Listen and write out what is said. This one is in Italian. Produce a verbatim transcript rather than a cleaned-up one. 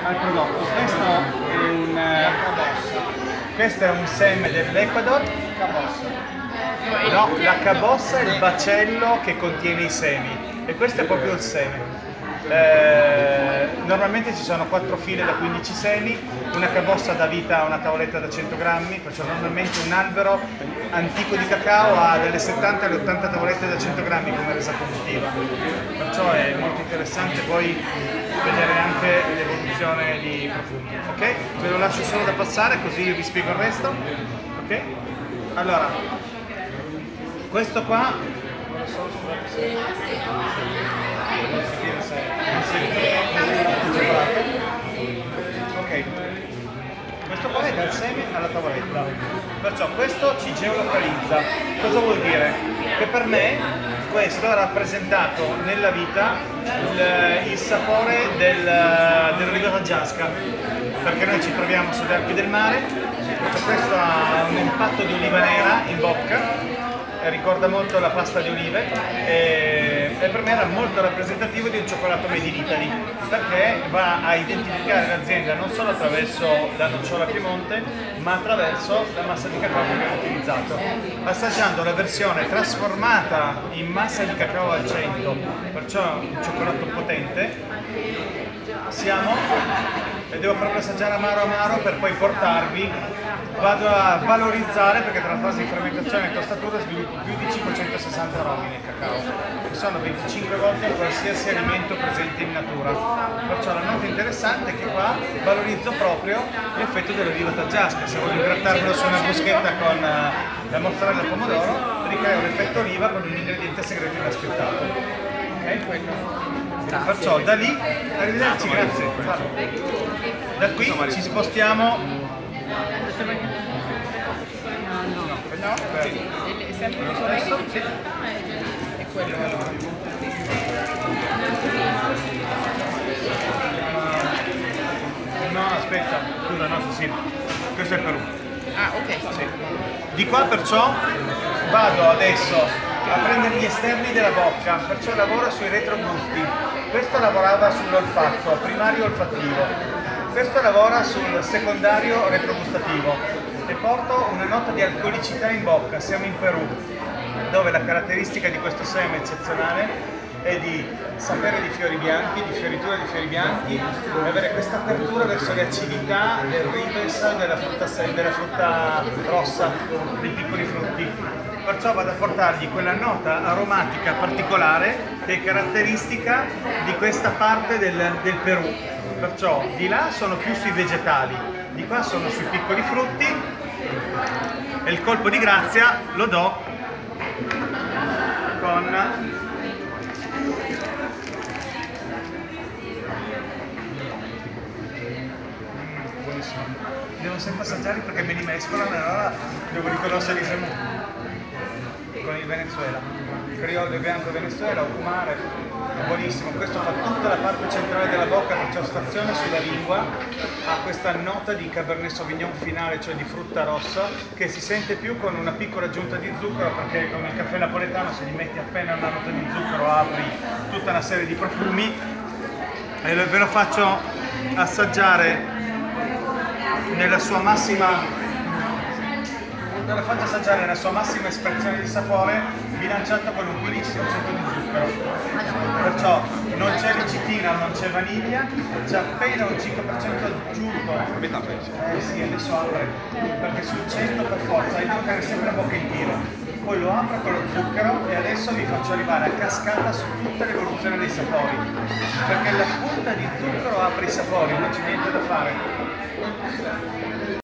al prodotto. Questo è un, eh, questo è un seme dell'Ecuador. No, la cabossa è il bacello che contiene i semi e questo è proprio il seme. Eh, normalmente ci sono quattro file da quindici semi, una cabossa dà vita a una tavoletta da cento grammi, perciò normalmente un albero antico di cacao ha dalle settanta alle ottanta tavolette da cento grammi come resa produttiva, perciò è molto interessante poi vedere anche l'evoluzione di profumi. Ok? Ve lo lascio solo da passare così vi spiego il resto. Ok? Allora, questo qua ok, questo qua è dal seme alla tavoletta, perciò questo ci geolocalizza. Cosa vuol dire? Che per me questo ha rappresentato nella vita il, il sapore del, dell'oliva taggiasca, perché noi ci troviamo sulle Alpi del Mare. Questo ha un impatto di oliva nera in bocca, ricorda molto la pasta di olive e, e per me era molto rappresentativo di un cioccolato made in Italy, perché va a identificare l'azienda non solo attraverso la nocciola Piemonte ma attraverso la massa di cacao che abbiamo utilizzato. Assaggiando la versione trasformata in massa di cacao al cento, perciò un cioccolato potente, siamo e devo farlo assaggiare amaro amaro per poi portarvi. Vado a valorizzare, perché tra la fase di fermentazione e tostatura sviluppo più di cinquecentosessanta aromi nel cacao, che sono venticinque volte qualsiasi alimento presente in natura. Perciò la nota interessante è che qua valorizzo proprio l'effetto dell'oliva taggiasca. Se voglio grattarmelo su una bruschetta con la mozzarella al pomodoro, ricreo l'effetto oliva con un ingrediente segreto inaspettato. Ok? Perciò da lì, arrivederci, grazie. Da qui ci spostiamo. No, sempre lo stesso, sì. È quello. No, aspetta, scusa, no, sì, questo è il Perù. Ah, ok. Sì. Di qua perciò vado adesso a prendere gli esterni della bocca, perciò lavoro sui retrogusti. Questo lavorava sull'olfatto, primario olfattivo. Questo lavora sul secondario retrogustativo e porto una nota di alcolicità in bocca. Siamo in Perù, dove la caratteristica di questo seme eccezionale è di sapere di fiori bianchi, di fioritura di fiori bianchi e avere questa apertura verso le acidità del ribes della frutta, della frutta rossa, dei piccoli frutti. Perciò vado a portargli quella nota aromatica particolare che è caratteristica di questa parte del, del Perù. Perciò di là sono più sui vegetali, di qua sono sui piccoli frutti e il colpo di grazia lo do con buonissimo. Devo sempre assaggiare perché me li mescolano e allora devo riconoscerli sempre con il Venezuela, criollo bianco Venezuela, ocumare, è buonissimo. Questo fa tutta la parte centrale della bocca, perciò stazione sulla lingua, ha questa nota di Cabernet Sauvignon finale, cioè di frutta rossa, che si sente più con una piccola aggiunta di zucchero, perché con il caffè napoletano se gli metti appena una nota di zucchero apri tutta una serie di profumi. E ve lo faccio assaggiare nella sua massima ve lo faccio assaggiare nella sua massima espressione di sapore, bilanciato con un quindici per cento di zucchero. Perciò non c'è lecitina, non c'è vaniglia, c'è appena un cinque per cento aggiunto. Eh sì, adesso apre, perché sul cento per forza, devo tenere sempre la bocca in tiro. Poi lo apro con lo zucchero e adesso vi faccio arrivare a cascata su tutta l'evoluzione dei sapori. Perché la punta di zucchero apre i sapori, non c'è niente da fare.